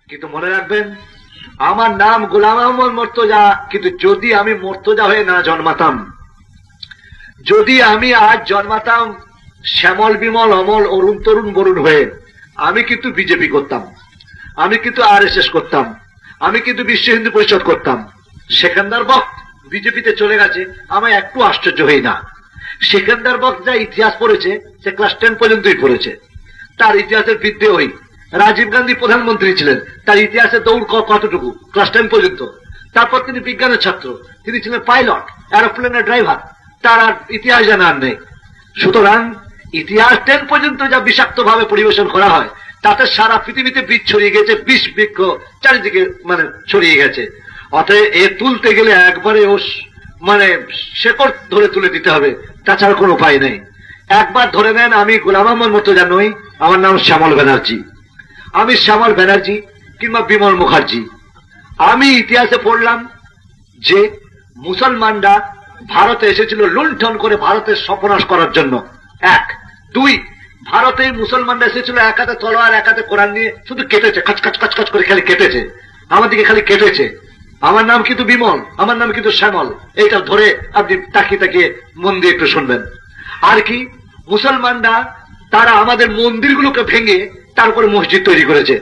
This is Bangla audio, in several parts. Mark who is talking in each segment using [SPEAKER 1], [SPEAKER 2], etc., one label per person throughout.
[SPEAKER 1] কিন্তু মনে রাখবেন, আমার নাম গোলাম আহমদ মর্তজা, কিন্তু যদি আমি মর্তজা হয়ে না জন্মাতাম, যদি আমি আজ জন্মাতাম শ্যামল বিমল অমল অরুণ তরুণ বরুণ হয়ে, আমি কিন্তু বিজেপি করতাম, আমি কিন্তু RSS করতাম, আমি কিন্তু বিশ্ব হিন্দু পরিষদ করতাম। সেকেন্দার বক্ত বিজেপিতে চলে গেছে, আমি একটু আশ্চর্য হই না। সেকেন্দার বক্ত যা ইতিহাস পড়েছে, সে ক্লাস 10 পর্যন্তই পড়েছে। তার ইতিহাসের বিদ্যে ওই রাজীব গান্ধী প্রধানমন্ত্রী ছিলেন, তার ইতিহাসে দৌড় কতটুকু, ক্লাস 10 পর্যন্ত। তারপর তিনি বিজ্ঞানের ছাত্র, তিনি ছিলেন পাইলট, এরোপ্লেনের ড্রাইভার, তার আর ইতিহাস জানা আর নেই। সুতরাং ইতিহাস 10 পর্যন্ত যা বিষাক্ত ভাবে পরিবেশন করা হয়, তাতে সারা পৃথিবীতে বীজ ছড়িয়ে গেছে, বিষ বৃক্ষ চারিদিকে ছড়িয়ে গেছে। অতএব এ তুলতে গেলে একবারে ও শেকড় ধরে তুলে দিতে হবে, তাছাড়া কোনো উপায় নেই। একবার ধরে নেন, আমি গোলাম আহমদ মর্তজা নই, আমার নাম শ্যামল ব্যানার্জি। আমি শ্যামল ব্যানার্জি কিংবা বিমল মুখার্জি। আমি ইতিহাসে পড়লাম যে মুসলমানরা ভারতে এসেছিল লুণ্ঠন করে ভারতের সর্বনাশ করার জন্য, 1। 2, ভারতে মুসলমানরা এসেছিল এক হাতে তলোয়ার এক হাতে কোরআন নিয়ে, শুধু কেটেছে, কাচ কাচ কাচ কাচ করে খালি কেটেছে, আমাদেরকে খালি কেটেছে। আমার নাম কিন্তু বিমল, আমার নাম কিন্তু শ্যামল, এইটা ধরে আপনি তাকিয়ে তাকিয়ে মন দিয়ে একটু শুনবেন। আর কি, মুসলমানরা তারা আমাদের মন্দিরগুলোকে ভেঙে তার উপরে মসজিদ তৈরি করেছে।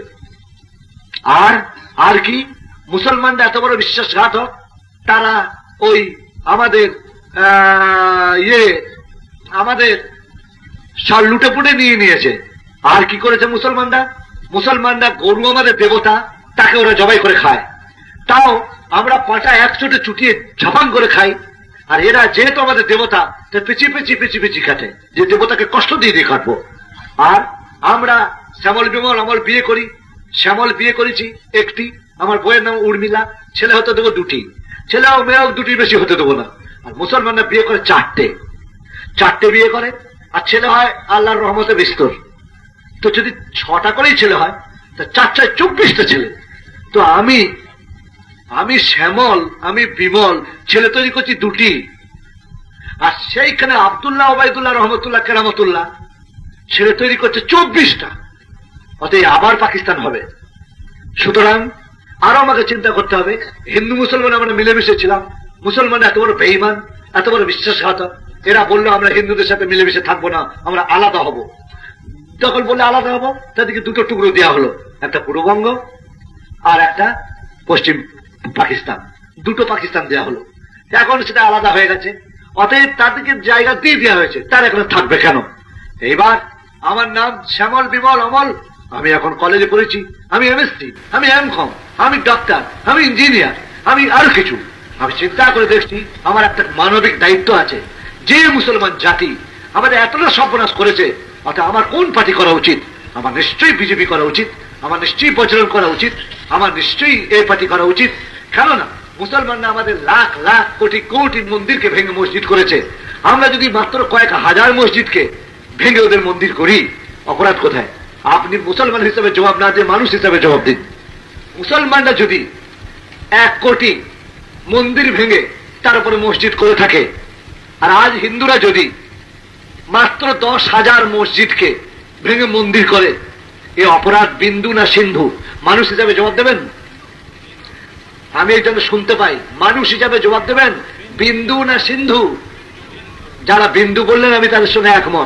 [SPEAKER 1] আর কি, মুসলমানরা এত বড় বিশ্বাসঘাতক, তারা ওই আমাদের আমাদের সব লুটে পুটে নিয়ে নিয়েছে। আর কি করেছে মুসলমানরা গরু আমাদের দেবতা, তাকে ওরা জবাই করে খায়, তাও আমরা পাটা একচোটে চুটিয়ে ঝাপাং করে খাই। আর এরা যেহেতু আমাদের দেবতা, পেঁচিয়ে পেঁচিয়ে পেঁচিয়ে পেঁচিয়ে কাটে, যে দেবতাকে কষ্ট দিয়ে দিয়ে কাটবো। আর আমরা শ্যামল বিমল অমল বিয়ে করি, শ্যামল বিয়ে করেছি একটি, আমার বইয়ের নাম উর্মিলা, ছেলে হতে দেবো 2টি, ছেলে ও মেয়েও 2টির বেশি হতে দেবো না। আর মুসলমানরা বিয়ে করে 4টে বিয়ে করে, আর ছেলে হয় আল্লাহর রহমতে বিস্তর। তো যদি 6টা করেই ছেলে হয়, তা 4 24টা ছেলে। তো আমি শ্যামল, আমি বিমল, ছেলে তৈরি করছি 2টি, আর সেইখানে আব্দুল্লাহ ওবায়দুল্লাহ রহমতুল্লাহ কেরামতুল্লাহ ছেলে তৈরি করছে 24টা। অতএব আবার পাকিস্তান হবে। সুতরাং আরো আমাকে চিন্তা করতে হবে, হিন্দু মুসলমান আমরা মিলেমিশে ছিলাম, মুসলমান এত বড় বেঈমান, এত বড় বিশ্বাসঘাতক, এরা বললো আমরা হিন্দুদের সাথে মিলেমিশে থাকবো না, আমরা আলাদা হব। যখন বললে আলাদা হবো, তাদেরকে 2টো টুকরো দেওয়া হলো, একটা পূর্ববঙ্গ আর একটা পশ্চিম পাকিস্তান, 2টো পাকিস্তান দেওয়া হলো। এখন সেটা আলাদা হয়ে গেছে, অতএব তাদেরকে জায়গা দিয়ে দেওয়া হয়েছে, তারা এখানে থাকবে কেন? এইবার আমার নাম শ্যামল বিমল অমল, আমি এখন কলেজে পড়েছি, আমি MSc, আমি M.Com, আমি ডক্টর, আমি ইঞ্জিনিয়ার, আমি আরো কিছু। আমি চিন্তা করে দেখছি আমার একটা মানবিক দায়িত্ব আছে, যে মুসলমান জাতি আমাদের এতটা সর্বনাশ করেছে, অর্থাৎ আমার কোন পার্টি করা উচিত? আমার নিশ্চয়ই বিজেপি করা উচিত, আমার নিশ্চয়ই বজরং করা উচিত, আমার নিশ্চয়ই এই পার্টি করা উচিত। কেননা মুসলমানরা আমাদের লাখ লাখ কোটি কোটি মন্দিরকে ভেঙে মসজিদ করেছে। আমরা যদি মাত্র কয়েক হাজার মসজিদকে ভেঙে ওদের মন্দির করি, অপরাধ কোথায়? আপনি মুসলমান হিসেবে জবাব না দিয়ে মানুষ হিসেবে জবাব দিন। মুসলমানরা যদি 1 কোটি মন্দির ভেঙে তার উপরে মসজিদ করে থাকে, আর আজ হিন্দুরা যদি মাত্র 10,000 মসজিদকে ভেঙে মন্দির করে, এই অপরাধ বিন্দু না সিন্ধু? মানুষ হিসাবে জবাব দেবেন? আমি এই জন্য শুনতে পাই, মানুষ হিসাবে জবাব দেবেন বিন্দু না সিন্ধু? যারা বিন্দু বললেন আমি তাদের সঙ্গে একমত।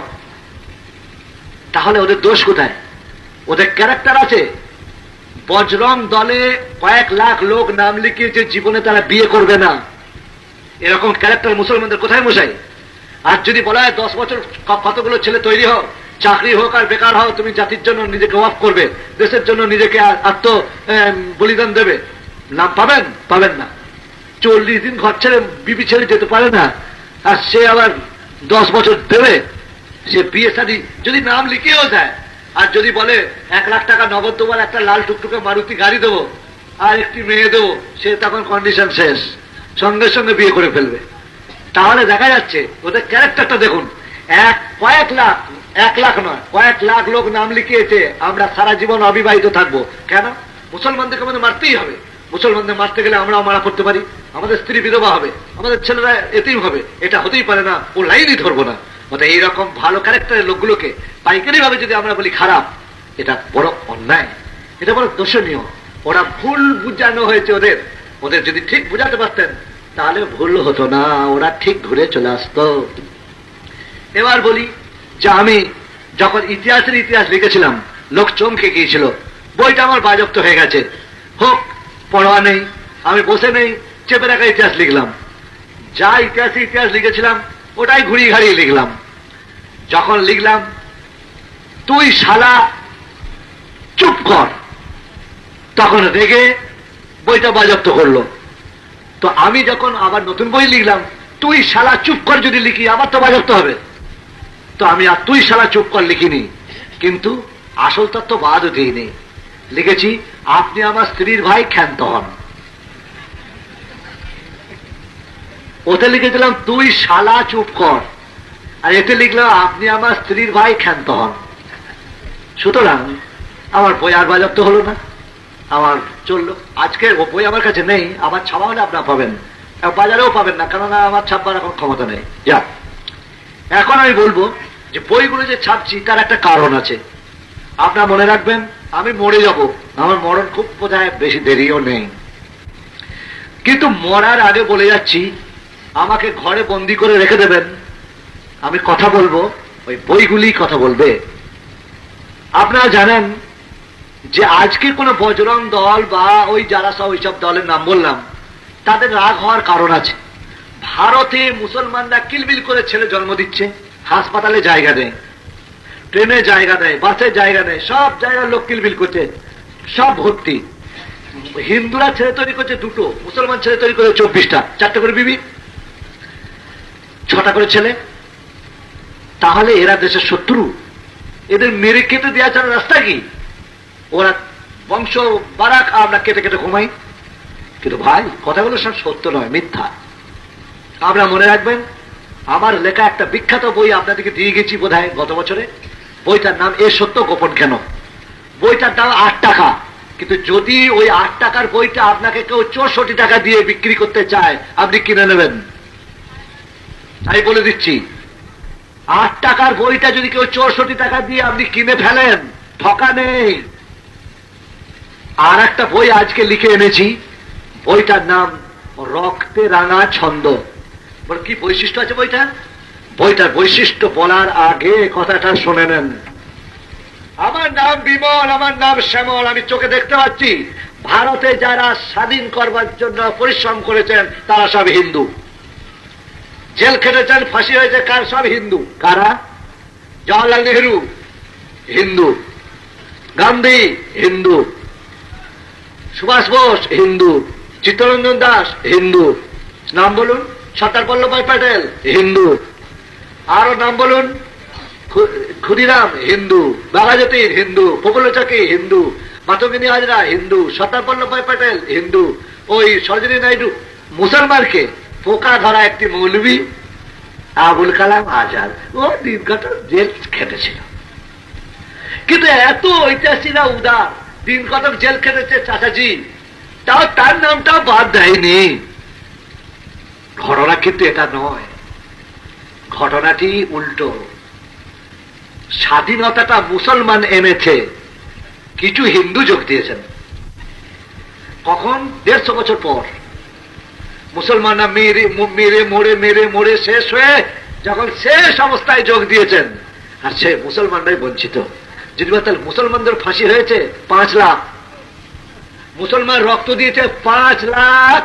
[SPEAKER 1] তাহলে ওদের দোষ কোথায়? ওদের ক্যারেক্টার আছে। বজরং দলে কয়েক লাখ লোক নাম লিখিয়েছে, জীবনে তারা বিয়ে করবে না, এরকম ক্যারেক্টার মুসলমানদের কোথায় মশাই? আর যদি বলা হয় 10 বছর কতগুলো ছেলে তৈরি হও, চাকরি হোক আর বেকার হও, তুমি জাতির জন্য নিজেকে ওয়াক করবে, দেশের জন্য নিজেকে আত্ম বলিদান দেবে, নাম পাবেন না। 40 দিন ঘর ছেড়ে বিবি ছেড়ে যেতে পারে না, আর সে আবার 10 বছর দেবে। সে বিয়ে শাদী যদি নাম লিখেও দেয়, আর যদি বলে 1 লাখ টাকা নগদ দেবো, একটা লাল টুকটুকে মারুতি গাড়ি দেবো, আর একটি মেয়ে দেবো, সে তখন কন্ডিশন শেষ, সঙ্গে সঙ্গে বিয়ে করে ফেলবে। তাহলে দেখা যাচ্ছে ওদের ক্যারেক্টারটা দেখুন। কয়েক লাখ নয়, কয়েক লাখ লোক নাম লিখিয়েছে আমরা সারা জীবন অবিবাহিত থাকবো। কেন? মুসলমানদেরকে আমাদের মারতেই হবে। মুসলমানদের মারতে গেলে আমরাও মারা পড়তে পারি, আমাদের স্ত্রী বিধবা হবে, আমাদের ছেলেরা এতিম হবে, এটা হতেই পারে না, ও লাইনই ধরবো না। অর্থাৎ এইরকম ভালো ক্যারেক্টারের লোকগুলোকে পাইকারি ভাবে যদি আমরা বলি খারাপ, এটা বড় অন্যায়, এটা বড় দোষণীয়। ওরা ভুল বুঝানো হয়েছে ওদের। ওদের যদি ঠিক বুঝাতে পারতেন তাহলে ভুল হতো না, ওরা ঠিক ঘুরে চলে আসতো। এবার বলি যে আমি যখন ইতিহাসের ইতিহাস লিখেছিলাম লোক চমকে গিয়েছিল, বইটা আমার বাজপ্ত হয়ে গেছে, হোক পড়া নেই, আমি বসে নেই, চেপে রাখা ইতিহাস লিখলাম। যা ইতিহাস লিখেছিলাম ওটাই ঘুরিয়ে ঘাড়িয়ে লিখলাম। যখন লিখলাম তুই শালা চুপ কর, তখন রেগে বইটা বাজপ্ত করলো। তো আমি যখন আবার নতুন বই লিখলাম, তুই শালা চুপ কর যদি লিখি আবার তো বাজপ্ত হবে, তো আমি আর তুই শালা চুপ কর লিখিনি, কিন্তু আসল তত্ত্ব বাদও দিইনি, লিখেছি আপনি আমার স্ত্রীর ভাই ক্ষান্ত হন। ওতে লিখেছিলাম তুই শালা চুপ কর, আর এতে লিখলাম আপনি আমার স্ত্রীর ভাই ক্ষান্ত হন। সুতরাং আমার বই আর বাজপ্ত হলো না, আমার চললো। আজকে ও বই আমার কাছে নেই, আমার ছাপা হলে আপনারা পাবেন, বাজারেও পাবেন না, কেননা আমার ছাপবার এখন ক্ষমতা নেই। যা, এখন আমি বলবো যে বইগুলো যে ছাপছি তার একটা কারণ আছে। আপনারা মনে রাখবেন আমি মরে যাব, আমার মরণ খুব বোধহয় বেশি দেরিও নেই, কিন্তু মরার আগে বলে যাচ্ছি আমাকে ঘরে বন্দি করে রেখে দেবেন, আমি কথা বলবো, ওই বইগুলি কথা বলবে। আপনারা জানেন যে আজকে কোন বজরং দল বা ওই যারা সব ওইসব দলের নাম বললাম তাদের রাগ হওয়ার কারণ আছে। ভারতে মুসলমানরা কিলবিল করে ছেলে জন্ম দিচ্ছে, হাসপাতালে জায়গা দেয়, ট্রেনে জায়গা দেয়, বাসে জায়গা দেয়, সব জায়গার লোক কিলবিল করছে, সব ভর্তি। হিন্দুরা ছেলে তৈরি করছে দুটো, মুসলমান ছেলে তৈরি করে 24টা, 4টে করে বিবি, 6টা করে ছেলে। তাহলে এরা দেশের শত্রু, এদের মেরে কেটে দেওয়া ছাড়া রাস্তা কি? ওরা বংশ বারাক, আমরা কেটে কেটে ঘুমাই। কিন্তু ভাই কথাগুলো সব সত্য নয়, মিথ্যা। আপনারা মনে রাখবেন আমার লেখা একটা বিখ্যাত বই আপনাদেরকে দিয়ে গেছি বোধহয় গত বছরে, বইটার নাম এ সত্য গোপন কেন। বইটার দাম 8 টাকা, কিন্তু যদি ওই 8 টাকার বইটা আপনাকে কেউ 64 টাকা দিয়ে বিক্রি করতে চায় আপনি কিনে নেবেন। আমি বলে দিচ্ছি 8 টাকার বইটা যদি কেউ 64 টাকা দিয়ে আপনি কিনে ফেলেন, ঠকা নেই। আর একটা বই আজকে লিখে এনেছি, বইটার নাম রক্তে রাঙা ছন্দ। বল কি বৈশিষ্ট্য আছে বইটা? বইটার বৈশিষ্ট্য বলার আগে কথাটা শুনে নেন। আমার নাম বিমল, আমার নাম শ্যামল, আমি চোখে দেখতে পাচ্ছি ভারতে যারা স্বাধীন করবার জন্য পরিশ্রম করেছেন তারা সব হিন্দু, জেল খেটেছেন, ফাঁসি হয়েছে কার? সব হিন্দু। কারা? জওয়াহরলাল নেহরু হিন্দু, গান্ধী হিন্দু, সুভাষ বোস হিন্দু, চিত্তরঞ্জন দাস হিন্দু, নাম বলুন, সর্দার বল্লভভাই প্যাটেল হিন্দু, আরো নাম বলুন, ক্ষুদিরাম হিন্দু, বাঘাযতীন হিন্দু, প্রফুল্ল চাকি হিন্দু, মাতঙ্গিনী হাজরা হিন্দু, সর্দার বল্লভভাই প্যাটেল হিন্দু, ওই সরোজিনী নাইডু মুসলমানকে পোকা ধরা একটি মৌলবী আবুল কালাম আজাদ, ও দিনগত জেল খেটেছিল। কিন্তু এত ঐতিহাসিকরা উদার, দিন কতক জেল খেটেছে চাচাজি, তাও তার নামটাও বাদ দেয়নি। ঘটনা কিন্তু এটা নয়, ঘটনাটি উল্টো। স্বাধীনতাটা মুসলমান এনেছে, কিছু হিন্দু যোগ দিয়েছেন। কখন? 150 বছর পর। মুসলমানরা মেরে মেরে মোড়ে শেষ হয়ে যখন শেষ অবস্থায় যোগ দিয়েছেন, আর সে মুসলমানরাই বঞ্চিত। যদি তাহলে মুসলমানদের ফাঁসি হয়েছে 5 লাখ, মুসলমান রক্ত দিয়েছে 5 লাখ,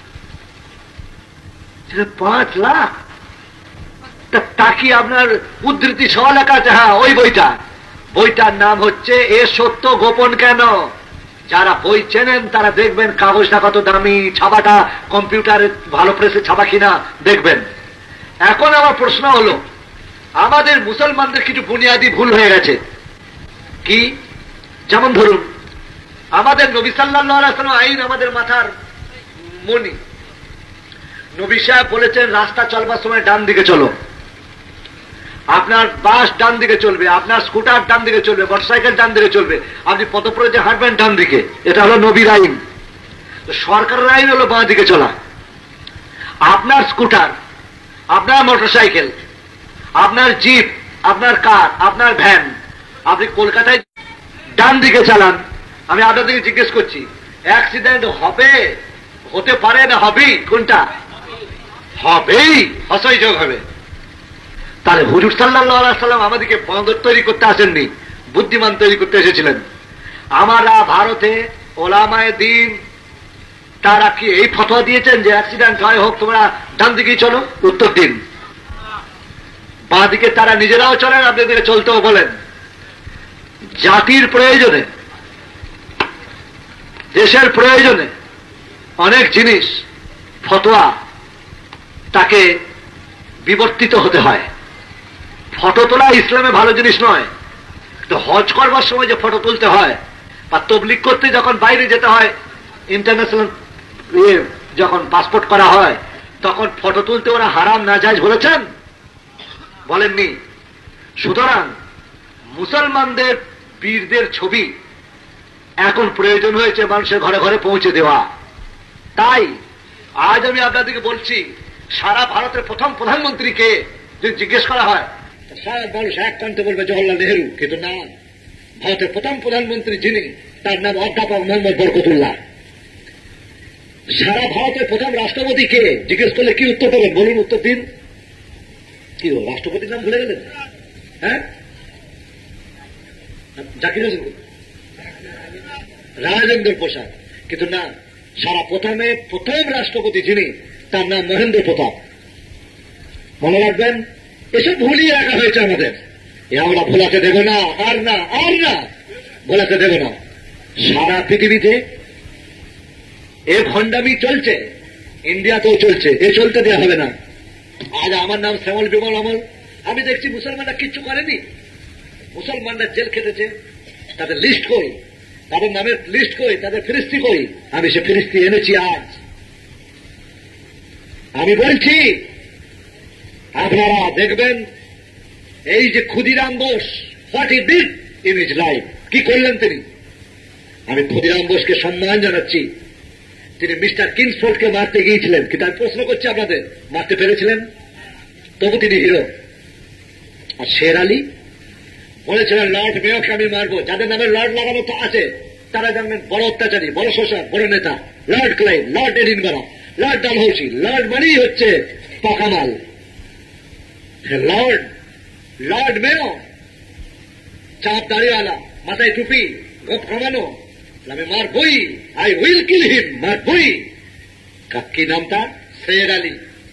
[SPEAKER 1] 5 লাখ। তা কি আপনার উদ্ধৃতি সহ লেখা আছে? হ্যাঁ, ওই বইটার নাম হচ্ছে এ সত্য গোপন কেন। যারা বই চেনেন তারা দেখবেন কাগজটা কত দামি, ছাপাটা কম্পিউটারে ভালো প্রেসে ছাপা কিনা দেখবেন। এখন আমার প্রশ্ন হলো, আমাদের মুসলমানদের কিছু বুনিয়াদি ভুল হয়ে গেছে। কি? যেমন ধরুন, আমাদের নবী সাল্লাল্লাহু আলাইহি ওয়াসাল্লাম আইন আমাদের মাথার মনি। নবী সাহেব বলেছেন রাস্তা চলবার সময় ডান দিকে চলো, আপনার বাস ডান দিকে চলবে, আপনার স্কুটার ডান দিকে চলবে, মোটরসাইকেল ডান দিকে চলবে, আপনি পথপ্রদে হাঁটবেন ডান দিকে। এটা হলো নবীর আইন। সরকারের আইন হলো বাঁ দিকে চলা। আপনার স্কুটার, আপনার মোটরসাইকেল, আপনার জিপ, আপনার কার, আপনার ভ্যান, আপনি কলকাতায় ডান দিকে চালান। আমি আপনাদেরকে জিজ্ঞেস করছি, অ্যাক্সিডেন্ট হবে, হতে পারে না হবেই, কোনটা হবেই, হসই যোগ হবে। তাহলে হুজুর সাল্লাল্লাহু আলাইহি সাল্লাম আমাদেরকে বাঁদর তৈরি করতে আসেননি, বুদ্ধিমান তৈরি করতে এসেছিলেন। আমরা ভারতে ওলামায়ে দ্বীন তারা কি এই ফতোয়া দিয়েছেন যে অ্যাক্সিডেন্ট হয় হোক তোমরা ডান দিকেই চলো? উত্তর দিন। বাঁ দিকে তারা নিজেরাও চলেন, আপনাদেরকে চলতেও বলেন। জাতির প্রয়োজনে, দেশের প্রয়োজনে অনেক জিনিস ফতোয়া তাকে বিবর্তিত হতে হয়। ফটো তোলা ইসলামে ভালো জিনিস নয়, তো হজ করবার সময় যে ফটো তুলতে হয় বা তবলিগ করতে যখন বাইরে যেতে হয়, ইন্টারন্যাশনাল যখন পাসপোর্ট করা হয়, তখন ফটো তুলতে ওরা হারাম নাজায়েজ বলেছেন? বলেননি। সুতরাং মুসলমানদের পীরদের ছবি এখন প্রয়োজন হয়েছে মানুষের ঘরে ঘরে পৌঁছে দেওয়া। তাই আজ আমি আপনাদেরকে বলছি, সারা ভারতের প্রথম প্রধানমন্ত্রীকে যদি জিজ্ঞেস করা হয়, সারা মানুষ এক কান্তে বলবে জওহরলাল নেহরু, কিন্তু না, ভারতের প্রথম প্রধানমন্ত্রী যিনি, তার নাম অধ্যাপক মোহাম্মদ বরকতুল্লাহ। সারা ভারতের প্রথম রাষ্ট্রপতিকে জিজ্ঞেস করলে কি উত্তর দেবেন বলুন? উত্তর দিন। কি রাষ্ট্রপতির নাম ভুলে গেলেন? হ্যাঁ, জাকির হোসেন, রাজেন্দ্র প্রসাদ। কিন্তু না, সারা প্রথম রাষ্ট্রপতি যিনি, তার নাম মহেন্দ্র প্রতাপ। মনে রাখবেন, এসব ভুলিয়ে রাখা হয়েছে আমাদের, আমরা ভোলাতে দেব না, আর না, আর না, ভোলাতে দেব না। সারা পৃথিবীতে এ ভণ্ডামি চলছে, ইন্ডিয়াতেও চলছে, এ চলতে দেওয়া হবে না। আজ আমার নাম শ্যামল বিমল অমল, আমি দেখছি মুসলমানরা কিচ্ছু করেনি, মুসলমানরা জেল খেটেছে, তাদের লিস্ট কই, তাদের নামের লিস্ট কই, তাদের ফিরিস্তি কই, আমি সে ফিরিস্তি এনেছি আজ। আমি বলছি আপনারা দেখবেন, এই যে Khudiram Bose, what he did in his life, কি করলেন তিনি। আমি ক্ষুদিরাম বোসকে সম্মান জানাচ্ছি। তিনি মিস্টার কিংসফোর্ডকে মারতে গিয়েছিলেন, কিন্তু আমি প্রশ্ন করছি আপনাদের, মারতে পেরেছিলেন? তবু তিনি হিরো। আর শের আলী বলেছিলেন লর্ড মেয়রকে আমি মারবো, যাদের নামে লর্ড লাগানো তো আছে তারা জানবেন বড় অত্যাচারী, বড় শোষক, বড় নেতা। Lord Clive, lord Edinburgh, lord Dalhousie, lord মানেই হচ্ছে পাকামাল। লর্ড মেয়র, চাপ দাড়িওয়ালা, মাথায় টুপি, গোপ কামানো, আমি মারবই, আই উইল কিল হিম, মারবই। কি নাম তার? শের আলী।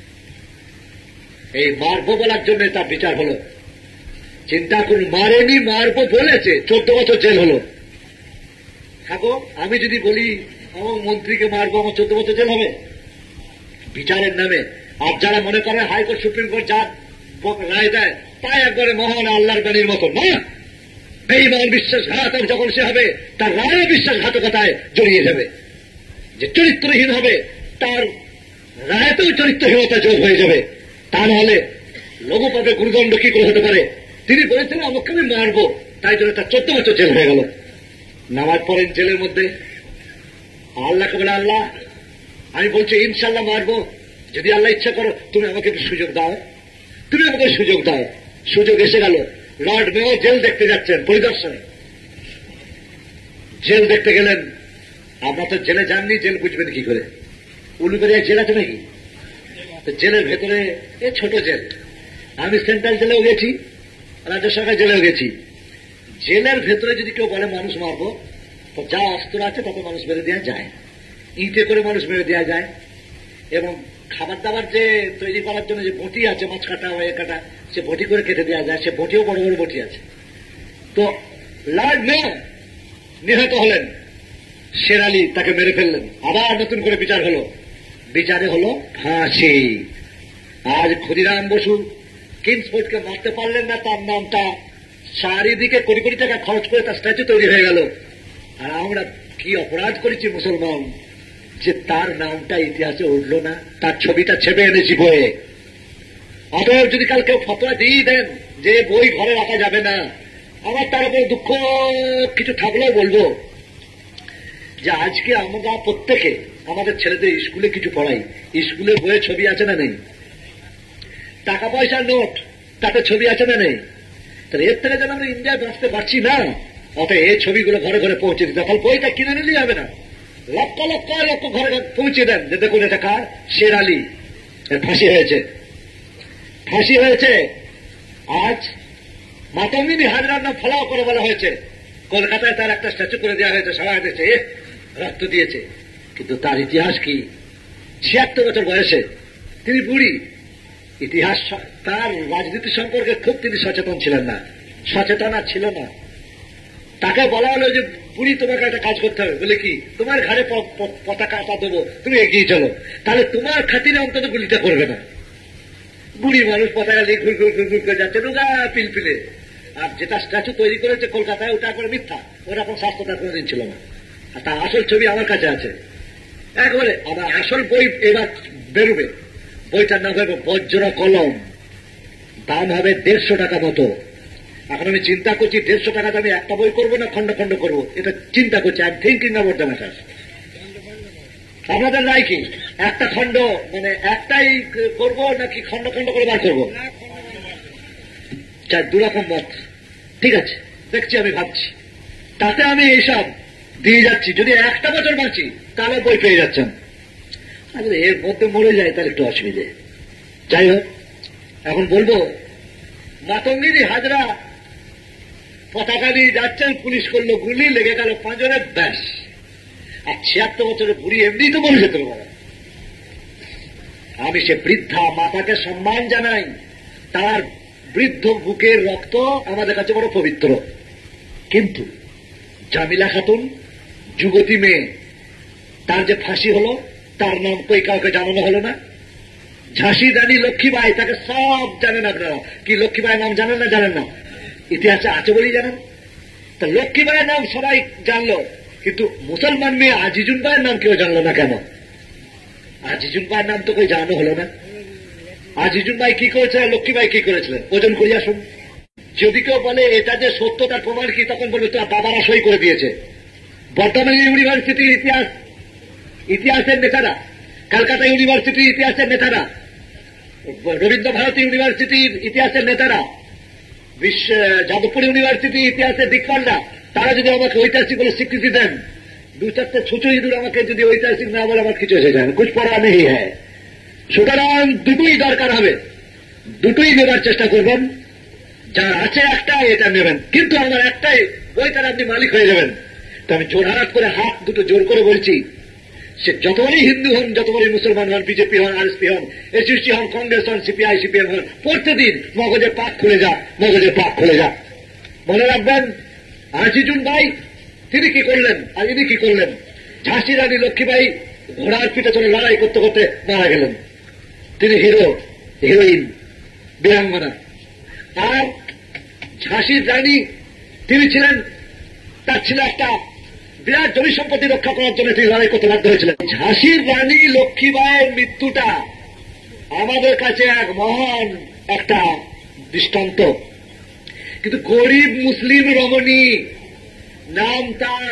[SPEAKER 1] এই মারবো বলার জন্য তার বিচার হলো। চিন্তা করুন, মারেনি, মারবো বলেছে, 14 বছর জেল হলো। থাকো, আমি যদি বলি আমার মন্ত্রীকে মারবো, আমার 14 বছর জেল হবে বিচারের নামে। আর যারা মনে করে হাইকোর্ট সুপ্রিম কোর্ট যা রায় দেয় তাই একবারে মহান আল্লাহর বাণীর মতো, না, বেঈমান বিশ্বাসঘাতক যখন সে হবে, তার রায় বিশ্বাসঘাতকতায় জড়িয়ে যাবে। যে চরিত্রহীন হবে, তার রায়তেও চরিত্রহীনতা যোগ হয়ে যাবে। তা নাহলে লঘু পাপে গুরুদণ্ড কি করে হতে পারে? তিনি বলেছেন আমাকে আমি মারবো, তাই জন্য তার 14 বছর জেল হয়ে গেল। নামাজ পড়েন জেলের মধ্যে, আল্লাহকে বলে আল্লাহ আমি বলছি ইনশাল্লাহ মারবো, যদি আল্লাহ ইচ্ছা করো তুমি আমাকে একটু সুযোগ দাও, তুমি আমাকে সুযোগ দাও। সুযোগ এসে গেল। লর্ড মেয়র জেল দেখতে যাচ্ছেন পরিদর্শনে, জেল দেখতে গেলেন। আমরা তো জেলে যাননি, জেল বুঝবেন কি করে? উলুবেড়িয়ায় জেল আছে নাকি? তো জেলের ভেতরে এ ছোট জেল, আমি সেন্ট্রাল জেলেও গেছি, রাজ্য সরকার জেলেও গেছি। জেলের ভেতরে যদি কেউ বলে মানুষ মারবো, তো যা অস্ত্র আছে তাতে মানুষ মেরে দেওয়া যায়, ইটে করে মানুষ মেরে দেওয়া যায়। এবং খাবার দাবার যে তৈরি করার জন্য যে বটি আছে, মাছ কাটা হয়ে কাটা, সে বটি করে কেটে দেওয়া যায়, সে বটিও বড় বড় বটি আছে। তো লর্ড মেয়র নিহত হলেন, শের আলী তাকে মেরে ফেললেন, আবার নতুন করে বিচার হলো, বিচারে হলো ফাঁসি। আজ ক্ষুদিরাম বসু কিংসফোর্ডকে মারতে পারলেন না, তার নামটা চারিদিকে কোটি কোটি টাকা খরচ করে তার স্ট্যাচু তৈরি হয়ে গেল। আর আমরা কি অপরাধ করেছি মুসলমান, যে তার নামটা ইতিহাসে উঠল না, তার ছবিটা ছেপে এনেছি বইয়ে। অতএব যদি কাল কেউ ফতোয়া দিয়ে দেন যে বই ঘরে রাখা যাবে না, আমার তার উপরে দুঃখ কিছু থাকলেও বলবো যে আজকে আমরা প্রত্যেকে আমাদের ছেলেদের স্কুলে কিছু পড়াই, স্কুলের বইয়ে ছবি আছে না নেই? টাকা পয়সার নোট, তাতে ছবি আছে না নেই? তাহলে এর থেকে যেন আমরা ইন্ডিয়ায় বাঁচতে পারছি না, অতএব এই ছবিগুলো ঘরে ঘরে পৌঁছে দিতে, তাহলে বইটা কিনে নিলেই হবে না, লক্ষ লক্ষ লক্ষ ঘরে পৌঁছে দেন যে দেখুন এটা কার, শের আলী, ফাঁসি হয়েছে, ফাঁসি হয়েছে। আজ মাতঙ্গিনী হাজরার নাম ফলাও করে বলা হয়েছে, কলকাতায় তার একটা স্ট্যাচু করে দেওয়া হয়েছে, সবাই দেখছে রক্ত দিয়েছে, কিন্তু তার ইতিহাস কি? ৭৬ বছর বয়সে তিনি বুড়ি। ইতিহাস, তার রাজনীতি সম্পর্কে খুব তিনি সচেতন ছিলেন না, সচেতনা ছিল না। তাকে বলা হলো যে বুড়ি তোমাকে একটা কাজ করতে হবে, বলে কি, তোমার ঘাড়ে পতাকা দেবো, তুমি এগিয়ে চলো, তাহলে তোমার খাতিরে অন্তত গুলিটা করবে না। বুড়ি মানুষ পতাকা নিয়ে ঘুর ঘুর ঘুর ঘুর করে যাচ্ছে, রোগা পিলপিলে। আর যেটা স্ট্যাচু তৈরি করেছে কলকাতায়, ওটা করে মিথ্যা, ওরকম স্বাস্থ্য তার কোনোদিন ছিল না। আর তার আসল ছবি আমার কাছে আছে একবারে। আমার আসল বই এবার বেরোবে, বইটার নাম হবে বজ্র কলম, দাম হবে 150 টাকা মতো। এখন আমি চিন্তা করছি 150 টাকাতে আমি একটা বই করবো না খন্ড খন্ড করবো, এটা চিন্তা করছি। I am thinking about the matter. আপনাদের রায় কি? একটা খন্ড মানে একটাই করবো নাকি খন্ড খন্ড করে বার করবো? দুরকম মত, ঠিক আছে, দেখছি, আমি ভাবছি। তাতে আমি এইসব দিয়ে যাচ্ছি, যদি একটা বছর বাঁচি তাহলে বই পেয়ে যাচ্ছেন। আসলে এর মধ্যে মরে যায় তার একটু অসুবিধে। যাই হোক, এখন বলবো মাতঙ্গিনী হাজরা পতাকা নিয়ে যাচ্ছেন, পুলিশ করলো গুলি, লেগে গেল 5 জনের, ব্যাস। আর 76 বছরের বুড়ি এমনি তো মরে যেতে পারে। আমি সে বৃদ্ধা মাতাকে সম্মান জানাই, তার বৃদ্ধ বুকের রক্ত আমাদের কাছে বড় পবিত্র। কিন্তু জামিলা খাতুন, যুবতী মেয়ে, তার যে ফাঁসি হলো, তার নাম কই কাউকে জানানো হলো না। ঝাঁসি রানী লক্ষ্মীবাই, তাকে সব জানেন আপনারা, কি লক্ষ্মীবাইয়ের নাম জানেন না? জানেন না, ইতিহাসে আছে বলেই জানেন। তা লক্ষ্মীবাইয়ের নাম সবাই জানলো, কিন্তু মুসলমান মেয়ে আজিজুন বাইয়ের নাম কেউ জানলো না কেন? আজিজুন বাইয়ের নাম তো কেউ জানানো হলো না। আজিজুন বাই কি করেছিলেন, লক্ষ্মীবাই কি করেছিলেন, ওজন করিয়া শুন। যদি কেউ বলে এটা যে সত্য, তার প্রমাণ কি, তখন বলবে তার বাবারা সই করে দিয়েছে। বর্ধমান ইউনিভার্সিটির ইতিহাসের নেতারা, কলকাতা ইউনিভার্সিটির ইতিহাসের নেতারা, রবীন্দ্র ভারতী ইউনিভার্সিটির ইতিহাসের নেতারা, যাদবপুর ইউনিভার্সিটির ইতিহাসের দিকপালরা, তারা যদি আমাকে ঐতিহাসিক বলে স্বীকৃতি দেন, 2-4টে ছুঁচো ইঁদুর আমাকে যদি ঐতিহাসিক না বলে, আমার কিছু এসে যায় না, কুছ পড়া নেই হ্যাঁ। সুতরাং দুটোই দরকার হবে, দুটোই নেবার চেষ্টা করবেন। যার আছে একটা, এটা নেবেন, কিন্তু আমার একটাই বই, তার আপনি মালিক হয়ে যাবেন। তো আমি জোরহাট করে হাত দুটো জোর করে বলছি, সে যতবারই হিন্দু হন, যতবারই মুসলমান হন, বিজেপি হন, আরএসপি হন, এসইউসি হন, কংগ্রেস হন, সিপিআই সিপিএম হন, প্রত্যেকদিন মগজের পাক খুলে যা, মগজের পাক খুলে যা। মনে রাখবেন, আজিজুন বাই তিনি কি করলেন আর ইনি কি করলেন। ঝাঁসি রানী লক্ষ্মীবাই ঘোড়ার পিঠে চলে লড়াই করতে করতে মারা গেলেন, তিনি হিরো, হিরোইন, বীরাঙ্গনা। আর ঝাঁসির রানী তিনি ছিলেন, তার ছিল একটা বিরাট জমি সম্পত্তি রক্ষা করার জন্য তিনি লড়াই করতে বাধ্য হয়েছিলেন। ঝাঁসির রানী লক্ষ্মীবাইয়ের মৃত্যুটা আমাদের কাছে এক মহান একটা দৃষ্টান্ত। কিন্তু গরিব মুসলিম রমণী, নাম তার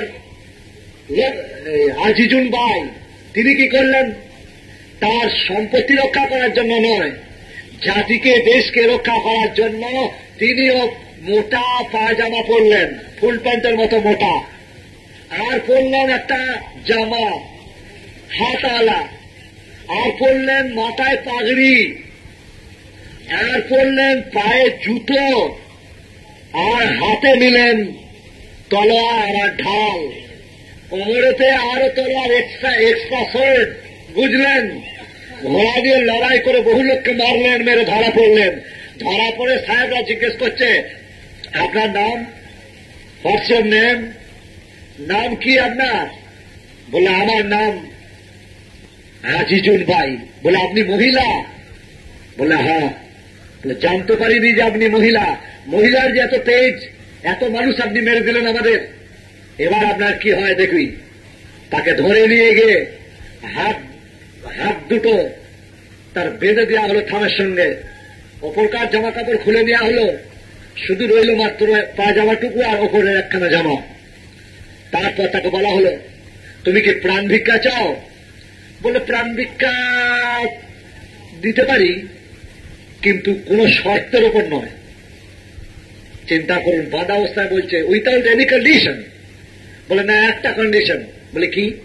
[SPEAKER 1] আজিজুন বাই, তিনি কি করলেন, তার সম্পত্তি রক্ষা করার জন্য নয়, জাতিকে দেশকে রক্ষা করার জন্য তিনিও মোটা পায়জামা পরলেন, ফুল প্যান্টের মতো মোটা, আর পরলেন একটা জামা হাতওয়ালা, আর পরলেন মাথায় পাগড়ি, আর পরলেন পায়ে জুতো, আর হাতে নিলেন তলোয়ার আর ঢাল, কোমরেতে আরো তলোয়ার, এক্সট্রা সোর্ড, বুঝলেন। ঘোড়া দিয়ে লড়াই করে বহু লোককে মারলেন, মেরে ধরা পড়লেন। ধরা পড়ে সাহেবরা জিজ্ঞেস করছে, আপনার নাম, হোয়াটস ইওর নেম, নাম কি আপনার? বলে আমার নাম আজিজুন বাই। বলে আপনি মহিলা? বলে হ্যাঁ। বলে জানতে পারিনি যে আপনি মহিলা। মহিলার যে এত তেজ, এত মানুষ আপনি মেরে দিলেন আমাদের, এবার আপনার কি হয় দেখুই। তাকে ধরে নিয়ে গিয়ে হাত দুটো তার বেঁধে দেওয়া হলো থামের সঙ্গে, ওপরকার জামা কাপড় খুলে নেওয়া হলো, শুধু রইল মাত্র পায়জামাটুকু আর ওপরের একখানা জামা। তারপর তাকে বলা হলো, তুমি কি প্রাণ ভিক্ষা চাও? বলে প্রাণ ভিক্ষা দিতে পারি, কিন্তু কোন শর্তের উপর নয়। চিন্তা করুন, বাধা অবস্থায় বলছে উইথাউট এনি কন্ডিশন। বলে না, একটা কন্ডিশন। বলে কি?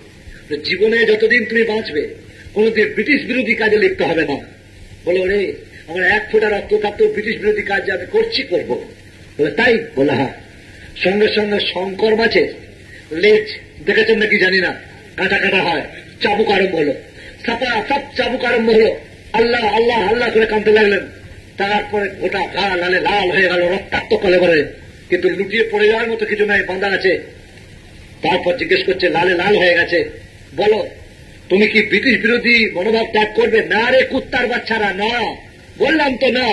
[SPEAKER 1] জীবনে যতদিন তুমি বাঁচবে কোনদিন ব্রিটিশ বিরোধী কাজে লিপ্ত হবে না। বলে ওরে আমার 1 ফোঁটা রক্ত থাকতো ব্রিটিশ বিরোধী কাজ আমি করবো। বলে তাই? বলে হ্যাঁ। সঙ্গে সঙ্গে শঙ্কর মাছের লেজ দেখেছেন নাকি জানি না, কাটা কাটা হয়, চাবুক আরম্ভ হলো, সাপা সব চাবুক আরম্ভ হলো। আল্লাহ আল্লাহ আল্লাহ করে কাঁদতে লাগলেন। তারপরে গোটা গা লালে লাল হয়ে গেল, রক্তাক্ত কলেবরে, কিন্তু লুটিয়ে পড়ে যাওয়ার মতো কিছু নাই, বাঁধা আছে। তারপর জিজ্ঞেস করছে লালে লাল হয়ে গেছে, বলো তুমি কি ব্রিটিশ বিরোধী মনোভাব ত্যাগ করবে? না রে কুত্তার বাচ্চারা, না। বললাম তো না।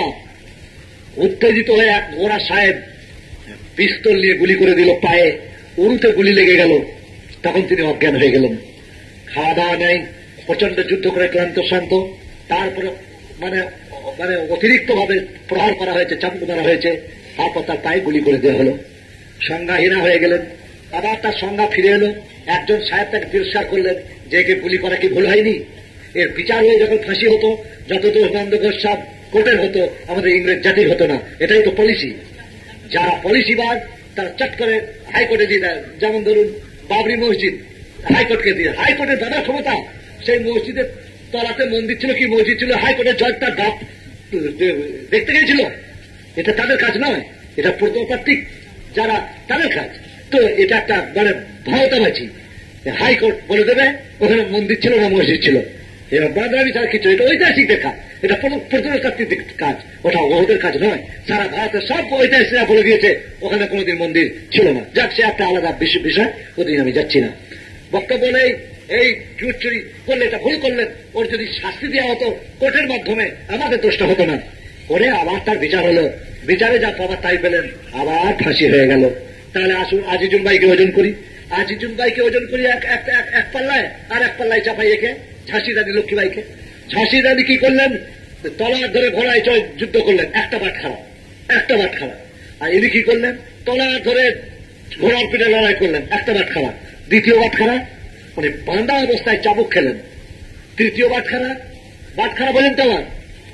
[SPEAKER 1] উত্তেজিত হয়ে এক গোরা সাহেব পিস্তল নিয়ে গুলি করে দিল পায়ে, উরুতে গুলি লেগে গেল। তখন তিনি অজ্ঞান হয়ে গেলেন। খাওয়া দাওয়া নেই, প্রচন্ড যুদ্ধ করে ক্লান্ত শান্ত। তারপরে মানে মানে অতিরিক্ত ভাবে প্রহার করা হয়েছে, চাপু মারা হয়েছে। তারপর তার পায়ে গুলি করে দেওয়া হলো। সংজ্ঞাহীনা হয়ে গেলেন। আবার তার সংজ্ঞা ফিরে এলো। একজন সাহেব তাকে তিরস্কার করলেন যে একে গুলি করা কি ভুল হয়নি? এর বিচার হয়ে যখন ফাঁসি হতো, যতদূর নন্দঘোষ সব কোর্টের হতো, আমাদের ইংরেজ জাতির হতো না। এটাই তো পলিসি। যারা পলিসিবাদ তারা চট করে হাইকোর্টে দিয়ে দেয়। যেমন ধরুন বাবরি মসজিদ হাইকোর্টকে দিয়ে, হাইকোর্টের দাদা ক্ষমতা। সেই মসজিদের তলাতে মন্দির ছিল কি মসজিদ ছিল, হাইকোর্টের জজ তার বাপ দেখতে গিয়েছিল। এটা তাদের কাজ নয়, এটা প্রত্নতাত্ত্বিক যারা তাদের কাজ। তো এটা একটা মানে ভাওতাবাজি। হাইকোর্ট বলে দেবে ওখানে মন্দির ছিল না মসজিদ ছিল। এবার বাদরামি তার কিছু, এটা ঐতিহাসিকদের কাজ, এটা প্রত্নতাত্ত্বিক কাজ, ওটা ওদের কাজ নয়। সারা ভারতের সব ঐতিহাসিকরা বলে দিয়েছে ওখানে কোনোদিন মন্দির ছিল না। যাক, সে একটা আলাদা বিষয়, ওদিন আমি যাচ্ছি না। বক্তব্য নেই। এই চুরি করলে এটা ভুল করলেন, ওর যদি শাস্তি দেওয়া হতো কোর্টের মাধ্যমে আমাদের দোষটা হতো না। ওরে আবার তার বিচার হলো, বিচারে যা পাবার তাই পেলেন, আবার ফাঁসি হয়ে গেল। তাহলে আসুন আজিজুল ভাইকে ওজন করি। আজিজুল ভাইকে ওজন করি এক পাল্লায়, আর এক পাল্লায় চাপাই একে ঝাঁসি রানী লক্ষ্মীবাইকে। ঝাঁসি রানী কি করলেন? তলার ধরে ঘোড়ায় চড়ে যুদ্ধ করলেন, একটা বাট খারাপ। আর ইনি কি করলেন? তলার ধরে ঘোড়ার পিঠে লড়াই করলেন, একটা বাট খারাপ। দ্বিতীয় বাট খারাপ, মানে বাঁধা অবস্থায় চাবুক খেলেন। তৃতীয় বাট খারাপ বলেন তো আবার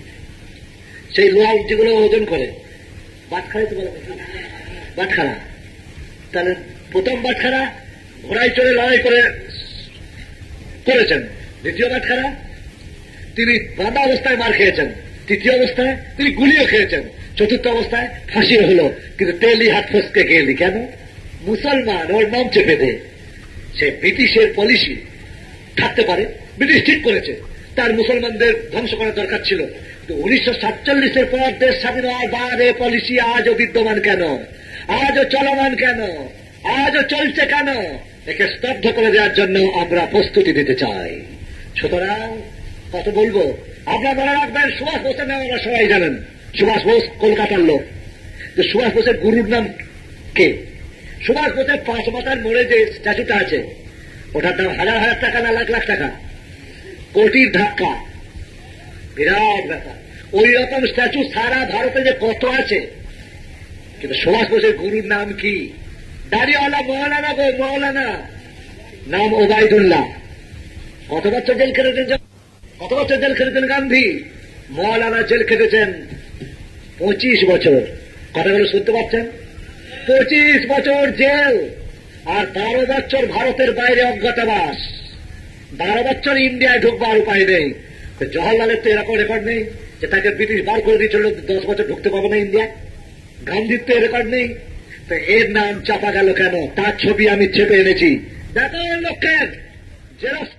[SPEAKER 1] সেই লোহা যেগুলো ওজন করে বাটখারা তো বলে বাটখারা। তাহলে প্রথম বাটখারা ঘোড়ায় চড়ে লড়াই করেছেন। দ্বিতীয় বাটখারা তিনি বাঁধা অবস্থায় মার খেয়েছেন। তৃতীয় অবস্থায় তিনি গুলিও খেয়েছেন। চতুর্থ অবস্থায় ফাঁসি হলো, কিন্তু তেলি হাত ফসকে গেলি কেন? মুসলমান, ওর নাম চেপে দে। সে ব্রিটিশের পলিসি থাকতে পারে, ব্রিটিশ ঠিক করেছে তার মুসলমানদের ধ্বংস করার দরকার ছিল। 1947 পর দেশ স্বাধীন হওয়ার বাদে পলিসি আজও বিদ্যমান কেন? আজও চলমান কেন? আজও চলছে কেন? একে স্তব্ধ করে দেওয়ার জন্য আমরা প্রস্তুতি দিতে চাই। সুতরাং কত বলবো, আপনারা মনে রাখবেন সুভাষ বোসের নাম আমরা সবাই জানেন। সুভাষ বোস কলকাতার লোক। যে সুভাষ বোসের গুরুর নাম কে? সুভাষ বোসের 5 মাথার মোড়ে যে স্ট্যাচুটা আছে ওটার দাম হাজার হাজার টাকা না লাখ লাখ টাকা, কোটির ধাক্কা, বিরাট ব্যাপার। ওই রকম স্ট্যাচু সারা ভারতে যে কত আছে, কিন্তু সুভাষ বোসের গুরুর নাম কি? দাড়িওয়ালা মৌলানা গো, মৌলানা, নাম ওবায়দুল্লাহ। কত বছর জেল খেটেছেন গান্ধী? মৌলানা জেল খেটেছেন 25 বছর। কথাগুলো শুনতে পাচ্ছেন? 25 বছর জেল, আর 12 বছর ভারতের বাইরে অজ্ঞাতবাস। 12 বছর ইন্ডিয়ায় ঢুকবার উপায় নেই। জওহরলালের তো এরকম রেকর্ড নেই যে তাকে ব্রিটিশ বার করে দিয়েছিল 10 বছর ঢুকতে পারবে না ইন্ডিয়া। গান্ধীর তো রেকর্ড নেই। তো এর নাম চাপা গেল কেন? তার ছবি আমি ছেপে এনেছি, দেখার লোককে জেরক্স